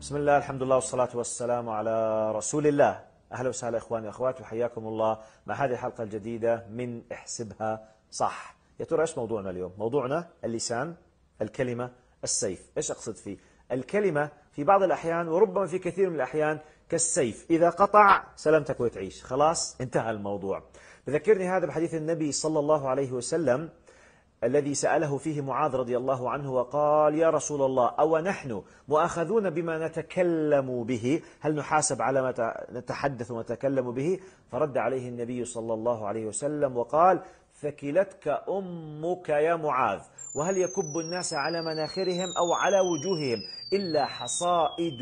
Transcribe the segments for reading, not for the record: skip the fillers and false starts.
بسم الله، الحمد لله والصلاة والسلام على رسول الله. أهلا وسهلا إخواني وأخواتي وحياكم الله مع هذه الحلقة الجديدة من احسبها صح. يا ترى إيش موضوعنا اليوم؟ موضوعنا اللسان، الكلمة، السيف. إيش أقصد فيه؟ الكلمة في بعض الأحيان وربما في كثير من الأحيان كالسيف، إذا قطع سلامتك وتعيش، خلاص انتهى الموضوع. بذكرني هذا بحديث النبي صلى الله عليه وسلم الذي سأله فيه معاذ رضي الله عنه وقال: يا رسول الله، أو نحن مؤاخذون بما نتكلم به؟ هل نحاسب على ما نتحدث ونتكلم به؟ فرد عليه النبي صلى الله عليه وسلم وقال: ثكلتك أمك يا معاذ، وهل يكب الناس على مناخرهم أو على وجوههم إلا حصائد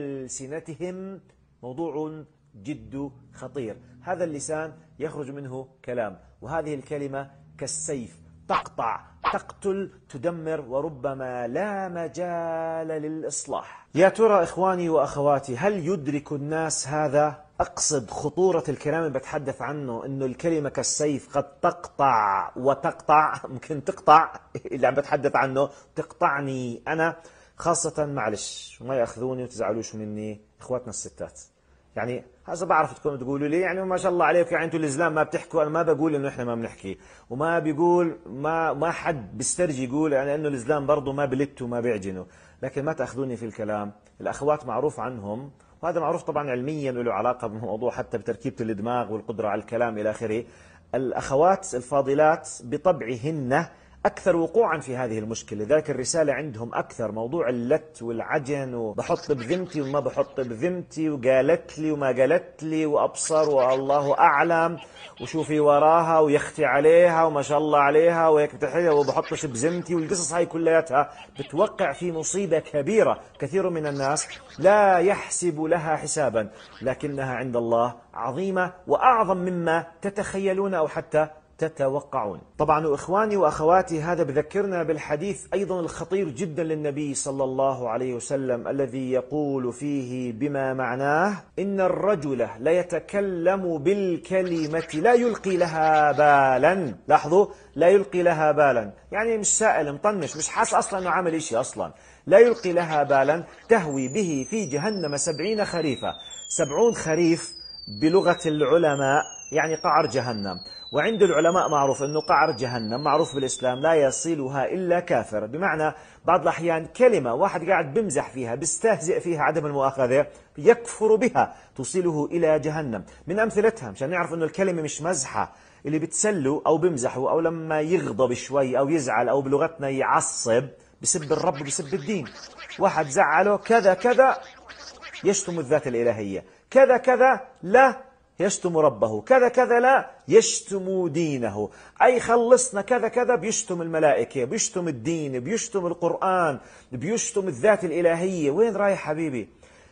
ألسنتهم؟ موضوع جد خطير. هذا اللسان يخرج منه كلام، وهذه الكلمة كالسيف، تقطع، تقتل، تدمر، وربما لا مجال للإصلاح. يا ترى إخواني وأخواتي، هل يدرك الناس هذا؟ أقصد خطورة الكلام اللي بتحدث عنه، إنه الكلمة كالسيف قد تقطع وتقطع، ممكن تقطع اللي عم بتحدث عنه، تقطعني أنا خاصة. معلش وما يأخذوني وتزعلوش مني إخواتنا الستات، يعني هذا بعرف تكونوا تقولوا لي يعني ما شاء الله عليكم، يعني انتم الاسلام ما بتحكوا. انا ما بقول انه احنا ما بنحكي، وما بيقول ما حد بيسترجي يقول يعني انه الاسلام برضه ما بلت وما بيعجنوا، لكن ما تاخذوني في الكلام. الاخوات معروف عنهم، وهذا معروف طبعا علميا وله علاقه بالموضوع حتى بتركيبه الدماغ والقدره على الكلام الى اخره. الاخوات الفاضلات بطبعهن أكثر وقوعا في هذه المشكلة، لذلك الرسالة عندهم أكثر موضوع اللت والعجن، وبحط بذمتي وما بحط بذمتي، وقالت لي وما قالت لي، وأبصر والله أعلم، وشوفي وراها ويختي عليها وما شاء الله عليها وهيك بتحيها وبحطش بذمتي، والقصص هاي كلياتها بتوقع في مصيبة كبيرة. كثير من الناس لا يحسب لها حسابا، لكنها عند الله عظيمة وأعظم مما تتخيلون أو حتى تتوقعون. طبعا إخواني وأخواتي، هذا بذكرنا بالحديث أيضا الخطير جدا للنبي صلى الله عليه وسلم الذي يقول فيه بما معناه: إن الرجل ليتكلم بالكلمة لا يلقي لها بالا. لاحظوا، لا يلقي لها بالا، يعني مش سائل مطنش، مش حاس أصلا أنه عمل إشي أصلا. لا يلقي لها بالا تهوي به في جهنم 70 خريفا. 70 خريف بلغة العلماء يعني قعر جهنم، وعند العلماء معروف أنه قعر جهنم معروف بالإسلام لا يصلها إلا كافر. بمعنى بعض الأحيان كلمة واحد قاعد بمزح فيها بيستهزئ فيها عدم المؤاخذة يكفر بها تصله إلى جهنم. من أمثلتها مشان نعرف أنه الكلمة مش مزحة، اللي بتسلوا أو بمزحوا أو لما يغضب شوي أو يزعل أو بلغتنا يعصب بسب الرب وبسب الدين. واحد زعله كذا كذا يشتم الذات الإلهية، كذا كذا لا يشتم ربه، كذا كذا لا يشتم دينه، أي خلصنا كذا كذا بيشتم الملائكة، بيشتم الدين، بيشتم القرآن، بيشتم الذات الإلهية. وين رايح حبيبي؟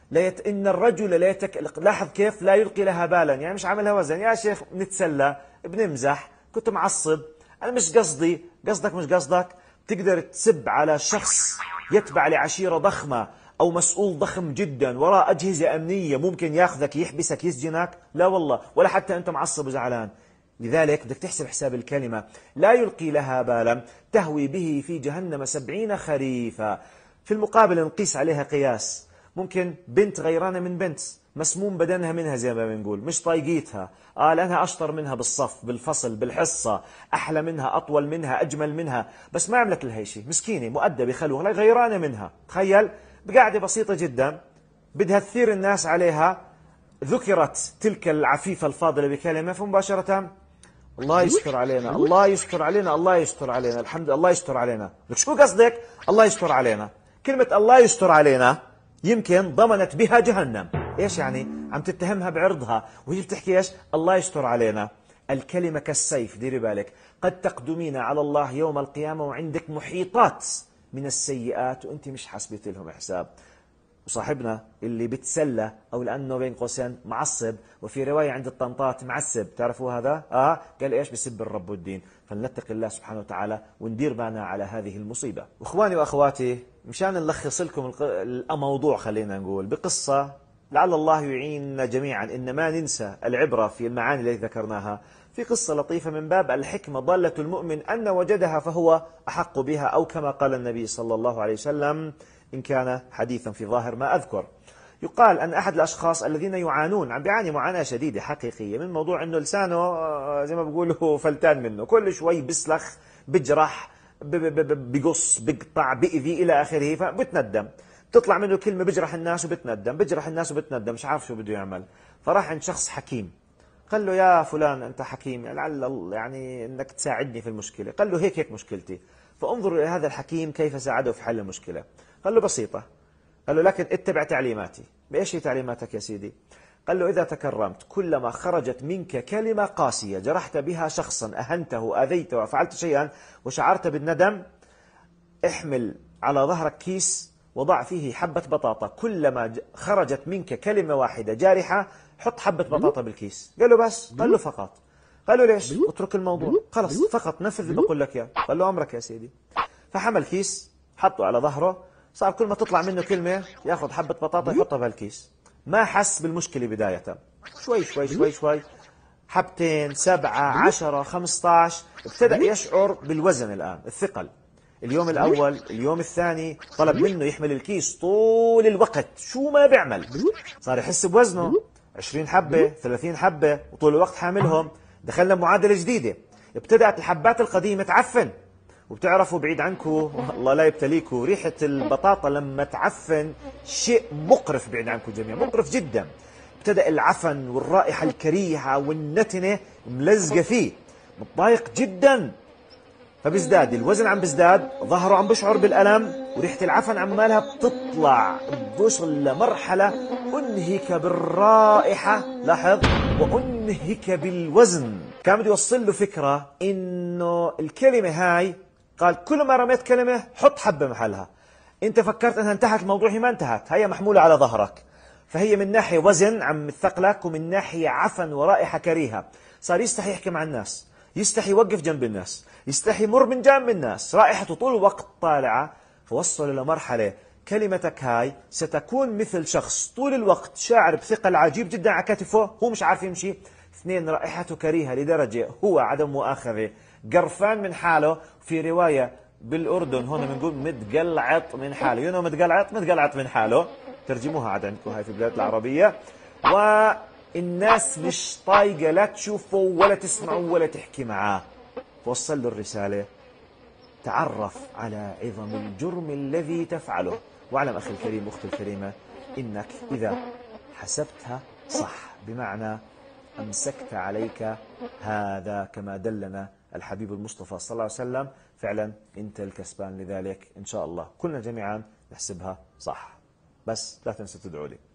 إن الرجل لا لاحظ كيف لا يلقي لها بالا، يعني مش عاملها وزن. يا شيخ نتسلى بنمزح، كنت معصب، أنا مش قصدي، قصدك مش قصدك. تقدر تسب على شخص يتبع لعشيرة ضخمة أو مسؤول ضخم جدا وراء أجهزة أمنية ممكن ياخذك يحبسك يسجنك؟ لا والله، ولا حتى أنت معصب وزعلان. لذلك بدك تحسب حساب الكلمة. لا يلقي لها بالا تهوي به في جهنم 70 خريفا. في المقابل نقيس عليها قياس، ممكن بنت غيرانة من بنت، مسموم بدنها منها زي ما بنقول، مش طايقيتها، لأنها أشطر منها بالصف بالفصل بالحصة، أحلى منها أطول منها أجمل منها، بس ما عملت لها شيء، مسكينة مؤدبة خلوها، غيرانة منها. تخيل بقاعدة بسيطة جدا بدها تثير الناس عليها، ذكرت تلك العفيفة الفاضلة بكلمة فمباشرة الله يستر علينا، الله يستر علينا، الله يستر علينا، الحمد لله الله يستر علينا. لك شو قصدك؟ الله يستر علينا. كلمة الله يستر علينا يمكن ضمنت بها جهنم. ايش يعني؟ عم تتهمها بعرضها وهي بتحكي ايش؟ الله يستر علينا. الكلمة كالسيف، ديري بالك، قد تقدمين على الله يوم القيامة وعندك محيطات من السيئات وانت مش حاسبت لهم حساب. وصاحبنا اللي بتسلى او لانه بين قوسين معصب، وفي روايه عند الطنطات معسب، تعرفوا هذا؟ قال ايش؟ بسب الرب والدين. فلنتقي الله سبحانه وتعالى وندير بالنا على هذه المصيبه. واخواني واخواتي، مشان نلخص لكم الموضوع خلينا نقول بقصه لعل الله يعيننا جميعا ان ما ننسى العبره في المعاني التي ذكرناها. في قصة لطيفة من باب الحكمة، ضالة المؤمن أن وجدها فهو أحق بها، أو كما قال النبي صلى الله عليه وسلم إن كان حديثا في ظاهر ما أذكر. يقال أن أحد الأشخاص الذين عم بيعاني معاناة شديدة حقيقية من موضوع أنه لسانه زي ما بيقولوا فلتان منه، كل شوي بيسلخ، بجرح، بقص، بقطع، بإذي إلى آخره، فبتندم. تطلع منه كلمة بجرح الناس وبتندم، بجرح الناس وبتندم، مش عارف شو بده يعمل. فراح عند شخص حكيم، قال له يا فلان أنت حكيم، لعل يعني أنك تساعدني في المشكلة. قال له هيك مشكلتي. فانظروا إلى هذا الحكيم كيف ساعده في حل المشكلة. قال له بسيطة، قال له لكن اتبع تعليماتي. بإيش هي تعليماتك يا سيدي؟ قال له إذا تكرمت كلما خرجت منك كلمة قاسية جرحت بها شخصا، أهنته، أذيته، وفعلت شيئا وشعرت بالندم، احمل على ظهرك كيس وضع فيه حبة بطاطا، كلما خرجت منك كلمة واحدة جارحة حط حبة بطاطا بالكيس. قال له بس؟ قال له فقط. قال له ليش؟ اترك الموضوع، خلص فقط نفذ اللي بقول لك اياه. قال له أمرك يا سيدي. فحمل كيس، حطه على ظهره، صار كل ما تطلع منه كلمة ياخذ حبة بطاطا يحطها بهالكيس. ما حس بالمشكلة بداية، شوي شوي شوي شوي، حبتين، 7، 10، 15، ابتدأ يشعر بالوزن الآن، الثقل. اليوم الأول، اليوم الثاني، طلب منه يحمل الكيس طول الوقت، شو ما بيعمل صار يحس بوزنه، 20 حبة، 30 حبة، وطول الوقت حاملهم. دخلنا بمعادلة جديدة، ابتدأت الحبات القديمة تعفن. وبتعرفوا بعيد عنكم الله لا يبتليكم، ريحة البطاطا لما تعفن شيء مقرف بعيد عنكم جميعا، مقرف جدا. ابتدأ العفن والرائحة الكريهة والنتنة ملزقة فيه، متضايق جدا. فبيزداد الوزن، عم بيزداد، ظهره عم بشعر بالألم، وريحة العفن عمالها بتطلع، بوصل لمرحلة أنهك بالرائحة، لاحظ، وأنهك بالوزن. كان بده يوصل له فكرة إنه الكلمة هاي، قال كل ما رميت كلمة حط حبة محلها. أنت فكرت أنها انتهت الموضوع، هي ما انتهت، هي محمولة على ظهرك. فهي من ناحية وزن عم تثقلك، ومن ناحية عفن ورائحة كريهة. صار يستحي يحكي مع الناس، يستحي يوقف جنب الناس، يستحي يمر من جنب الناس، رائحته طول الوقت طالعة. فوصل لمرحلة كلمتك هاي ستكون مثل شخص طول الوقت شاعر بثقل عجيب جدا على كتفه، هو مش عارف يمشي. 2، رائحته كريهة لدرجة هو عدم مؤاخذة قرفان من حاله. في رواية بالأردن هون بنقول متقلعط من حاله، يو نو متقلعط من حاله، ترجموها عاد عندكم هاي في البلاد العربية. والناس مش طايقة لا تشوفه ولا تسمعه ولا تحكي معاه. فوصل له الرسالة، تعرف على عظم الجرم الذي تفعله، واعلم أخي الكريم، أختي الكريمة، إنك إذا حسبتها صح، بمعنى أمسكت عليك هذا كما دلنا الحبيب المصطفى صلى الله عليه وسلم، فعلا أنت الكسبان. لذلك إن شاء الله كلنا جميعا نحسبها صح. بس لا تنسوا تدعوا لي.